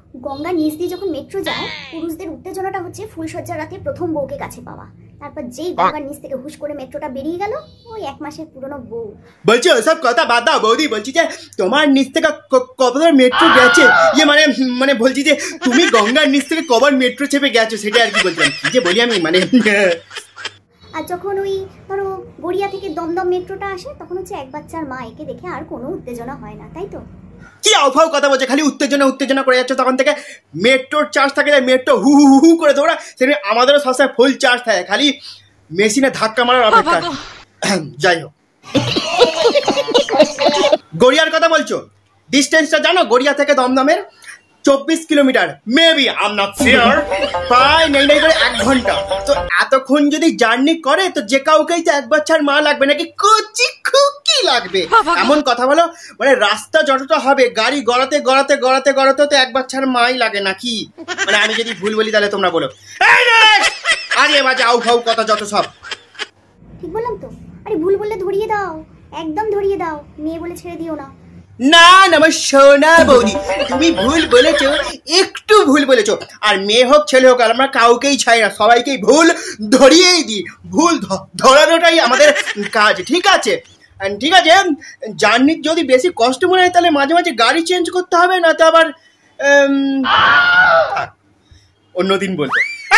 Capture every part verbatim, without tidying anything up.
গঙ্গার নিচ দিয়ে যখন মেট্রো যায়, পুরুষদের উত্তেজনাটা হচ্ছে ফুলসজ্জার রাতে প্রথম বউকে কাছে পাওয়া। তারপর যেই গঙ্গার নিচ থেকে হুশ করে মেট্রোটা বেরিয়ে গেল, ওই এক মাসের পুরনো বউ। বলছি ওসব কথা বাদ দাও বৌদি, বলছি যে তোমার নিচ থেকে কবার মেট্রো গেছে, ইয়ে মানে মানে বলছি যে তুমি গঙ্গার নিচ থেকে কবার মেট্রো চেপে গেছো, সেটা আর কি বলছিলাম। কি যে বলি আমি মানে। আর যখন ওই ধরো গড়িয়া থেকে দমদম মেট্রোটা আসে, তখন হচ্ছে এক বাচ্চার মা, একে দেখে আর কোনো উত্তেজনা হয় না, তাই তো? কি আউফাউ কথা বলছে, খালি উত্তেজনা উত্তেজনা করে যাচ্ছে। তখন থেকে মেট্রোর চার্জ থাকে, মেট্রো হু হু হু করে দৌড়া, সেখানে আমাদেরও সবসময় ফুল চার্জ থাকে, খালি মেশিনে ধাক্কা মারার অপেক্ষা। যাই হোক, গড়িয়ার কথা বলছো, ডিস্টেন্সটা জানো? গড়িয়া থেকে দমদমের চব্বিশ kilometre, maybe I am not sure, প্রায় নেই নেই করে এক ঘন্টা। তো এতক্ষণ যদি জার্নি করে, তো যে কাউকেই তো এক বাচ্চার মা লাগবে নাকি কচি খুকি লাগবে, এমন কথা বলো। মানে রাস্তা যতটা হবে, গাড়ি গড়াতে গড়াতে গড়াতে গড়াতে তো এক বাচ্চার মাই লাগে নাকি? মানে আমি যদি ভুল বলি তাহলে তোমরা বলো। আরে বাজে আউ ফাউ কথা যত সব। ঠিক বললাম তো? আরে ভুল বললে ধরিয়ে দাও, একদম ধরিয়ে দাও, মেয়ে বলে ছেড়ে দিও না। না না আমার সোনা বৌদি, তুমি ভুল বলেছো, একটু ভুল বলেছো। আর মেয়ে হোক ছেলে হোক, আর আমরা কাউকেই ছাই না, সবাইকেই ভুল ধরিয়েই দিই। ভুল ধরানোটাই আমাদের কাজ, ঠিক আছে? ঠিক আছে, জার্নি যদি বেশি কষ্ট মনে হয়, তাহলে মাঝে মাঝে গাড়ি চেঞ্জ করতে হবে, না তো আবার অন্যদিন বলবো।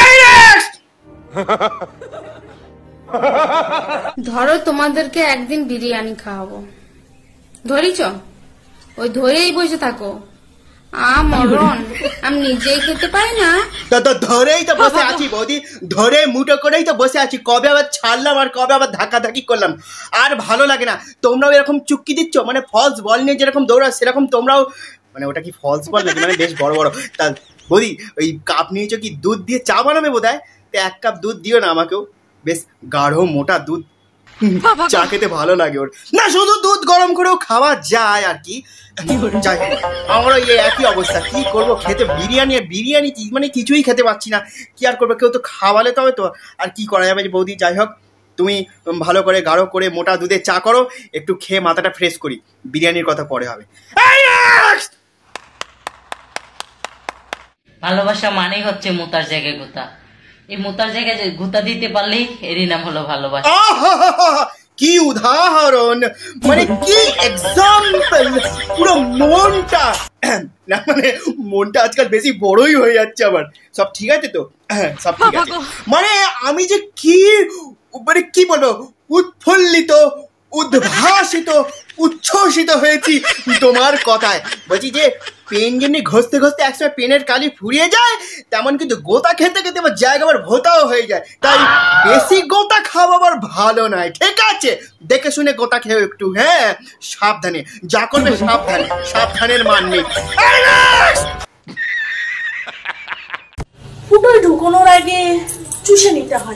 ধরো তোমাদেরকে একদিন বিরিয়ানি খাওয়াবো, ধরিছ? ওই ধরেই বসে থাকো। আমরণ আমি নিজেই খেতে পারি না, তো ধরেই তো বসে আছি বৌদি, ধরে মুঠো করেই তো বসে আছি। কবে আবার ছাড়লাম আর কবে আবার ধাক্কা ধাক্কি করলাম, আর ভালো লাগে না। তোমরাও এরকম চুক্কি দিচ্ছ, মানে ফলস বল নিয়ে যেরকম দৌড়াও, সেরকম তোমরাও, মানে ওটা কি ফলস বল নাকি, মানে বেশ বড় বড়। তা বৌদি, ওই কাপ নিয়েছো কি দুধ দিয়ে চা বানাবে বোধ হয়, তো এক কাপ দুধ দিও না আমাকেও, বেশ গাঢ় মোটা দুধ, চা খেতে ভালো লাগে ওর। না শুধু দুধ গরম করেও খাওয়া যায় আর কি। যাই হোক, আমারও এই একই অবস্থা, কি করবো, খেতে বিরিয়ানি আর বিরিয়ানি মানে কিছুই খেতে পাচ্ছি না। কি আর করবো, কেউ তো খাওয়ালে তবে তো, আর কি করা যাবে বৌদি। যাই হোক, তুমি ভালো করে গাঢ় করে মোটা দুধে চা করো, একটু খেয়ে মাথাটা ফ্রেশ করি, বিরিয়ানির কথা পরে হবে। ভালোবাসা মানেই হচ্ছে মোতার জায়গায় গুতা। এই মোতার জায়গায় গুতা দিতে পারলেই এরই নাম হলো ভালোবাসা। কি উদাহরণ, মানে কি এক্সাম্পল, পুরো মনটা, না মানে মনটা আজকাল বেশি বড়ই হয়ে যাচ্ছে আমার। সব ঠিক আছে তো? সব ঠিক আছে। মানে আমি যে কি মানে কি বলবো, উৎফুল্লিত, উদ্ভাসিত, উচ্ছ্বসিত হয়েছি তোমার কথায়। বলছি যে পেন যেমনি ঘষতে ঘষতে একসময় পেনের কালি ফুরিয়ে যায়, তেমন কিন্তু গোতা খেতে খেতে আবার জায়গা আবার ভোতাও হয়ে যায়। তাই বেশি গোতা খাওয়া আবার ভালো নয়, ঠিক আছে? দেখে শুনে গোতা খেও একটু, হ্যাঁ, সাবধানে যা করবে, সাবধানে, সাবধানের মান নেই। ফুটোয় ঢুকানোর আগে চুষে নিতে হয়,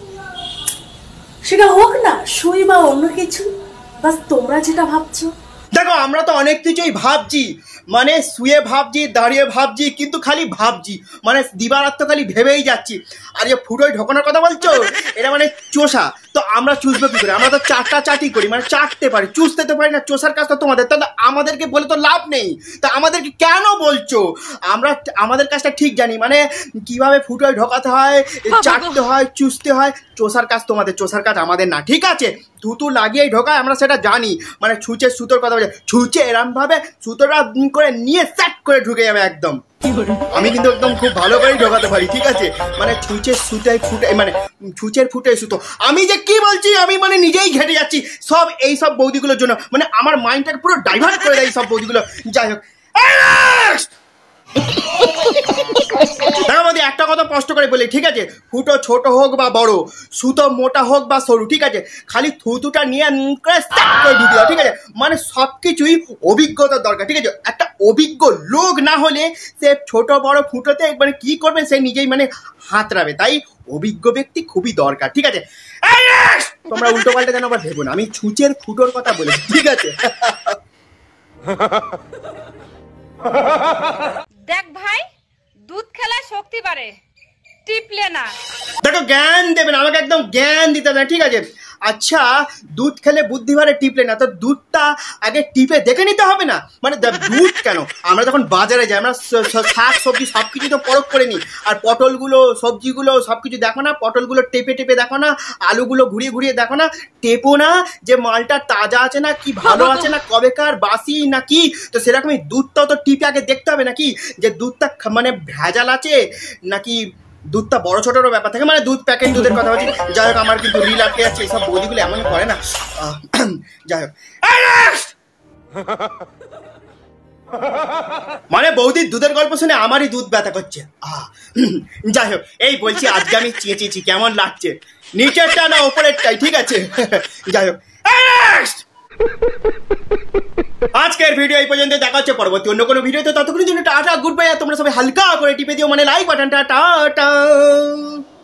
সেটা হোক না সুই বা অন্য কিছু, বাস তোমরা যেটা ভাবছো। দেখো, আমরা তো অনেক কিছুই ভাবছি, মানে শুয়ে ভাবছি, দাঁড়িয়ে ভাবছি, কিন্তু খালি ভাবছি, মানে দিবারাত্র খালি ভেবেই যাচ্ছি। আর যে ফুটোয় ঢোকানোর কথা বলছো, এটা মানে চোষা, তো আমরা চুষবো কি করে? আমরা তো চারটা চাটি করি, মানে চাটতে পারি, চুষতে তো পারি না। চোষার কাজ তো তোমাদের, তাহলে আমাদেরকে বলে তো লাভ নেই। তা আমাদেরকে কেন বলছো? আমরা আমাদের কাজটা ঠিক জানি, মানে কিভাবে ফুটোয় ঢোকাতে হয়, চাটতে হয়, চুষতে হয়। চোষার কাজ তোমাদের, চোষার কাজ আমাদের না, ঠিক আছে? থুতু লাগিয়েই ঢোকায়, আমরা সেটা জানি। মানে ছুঁচে সুতোর কথা বলছে, ছুঁচে এরম ভাবে সুতোটা করে নিয়ে সেট করে ঢুকে যাবে একদম। আমি কিন্তু একদম খুব ভালো করেই ঢোকাতে পারি, ঠিক আছে? মানে ছুঁচে সুতায় ফুটে, মানে ছুঁচের ফুটে সুতো। আমি যে কি বলছি, আমি মানে নিজেই ঘেটে যাচ্ছি সব এই সব বৌদিগুলোর জন্য, মানে আমার মাইন্ডটাকে পুরো ডাইভার্ট করে দেয় এই সব বৌদিগুলো। যাই হোক, দেখো বৌদি, একটা কথা স্পষ্ট করে বলি, ঠিক আছে? ফুটো ছোট হোক বা বড়, সুতো মোটা হোক বা সরু, ঠিক আছে? খালি থুতুটা নিয়ে ঢুকে দাও, ঠিক আছে? মানে সব কিছুই অভিজ্ঞতার দরকার, ঠিক আছে? একটা অভিজ্ঞ লোক না হলে সে ছোট বড় ফুটোতে মানে কি করবে, সে নিজেই মানে হাতড়াবে। তাই অভিজ্ঞ ব্যক্তি খুবই দরকার, ঠিক আছে? তোমরা উল্টো পাল্টা যেন আবার ভেবো না, আমি ছুঁচের ফুটোর কথা বলেছি, ঠিক আছে? দেখ ভাই, দুধ খেলায় শক্তি বাড়ে, টিপলে না। দেখো, জ্ঞান দেবেন আমাকে, একদম জ্ঞান দিতে না, ঠিক আছে? আচ্ছা দুধ খেলে বুদ্ধি বাড়ে টিপলে না, তো দুধটা আগে টিপে দেখে নিতে হবে না? মানে দুধ কেন, আমরা যখন বাজারে যাই আমরা শাক সবজি সব কিছু তো পরখ করে নিই, আর পটলগুলো সবজিগুলো সব কিছু দেখো না, পটলগুলো টেপে টেপে দেখো না, আলুগুলো ঘুরিয়ে ঘুরিয়ে দেখো না, টেপো না যে মালটা তাজা আছে না কি ভালো আছে না কবেকার বাসি না কি? তো সেরকমই দুধটাও তো টিপে আগে দেখতে হবে নাকি যে দুধটা মানে ভেজাল আছে নাকি দুধটা বড় ছোটরও ব্যাপার থাকে, মানে দুধ প্যাকেট দুধের কথা বলছি। যাই হোক আমার কিন্তু রিল আটকে যাচ্ছে, এইসব বৌদিগুলো এমন করে না। যাই হোক মানে বৌদির দুধের গল্প শুনে আমারই দুধ ব্যথা করছে। যাই হোক এই বলছি আজকে আমি চেঁচেছি, কেমন লাগছে? নিচেরটা না ওপরেরটাই, ঠিক আছে? যাই হোক আজকের ভিডিও এই পর্যন্ত, দেখা হচ্ছে পরবর্তী অন্য কোনো ভিডিওতে। ততক্ষণের জন্য টাটা, গুড বাই। আর তোমরা সবাই হালকা করে টিপে দিও মানে লাইক বাটনটা। টাটা।